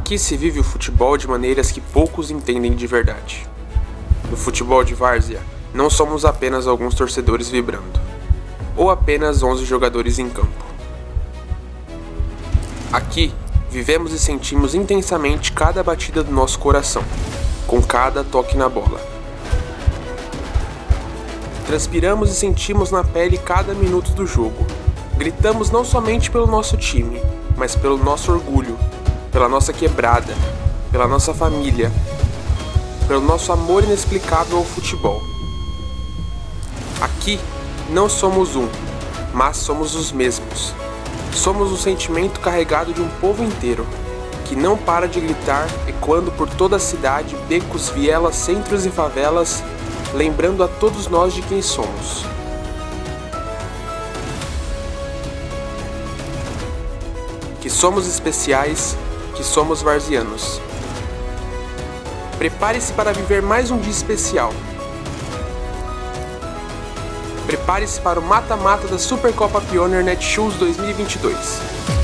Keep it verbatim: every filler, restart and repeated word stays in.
Aqui se vive o futebol de maneiras que poucos entendem de verdade. No futebol de várzea, não somos apenas alguns torcedores vibrando, ou apenas onze jogadores em campo. Aqui, vivemos e sentimos intensamente cada batida do nosso coração, com cada toque na bola. Transpiramos e sentimos na pele cada minuto do jogo. Gritamos não somente pelo nosso time, mas pelo nosso orgulho, pela nossa quebrada, pela nossa família, pelo nosso amor inexplicável ao futebol. Aqui não somos um, mas somos os mesmos. Somos um sentimento carregado de um povo inteiro, que não para de gritar, ecoando por toda a cidade, becos, vielas, centros e favelas, lembrando a todos nós de quem somos. Que somos especiais, que somos varzianos. Prepare-se para viver mais um dia especial. Prepare-se para o mata-mata da Supercopa Pioneer Netshoes dois mil e vinte e dois.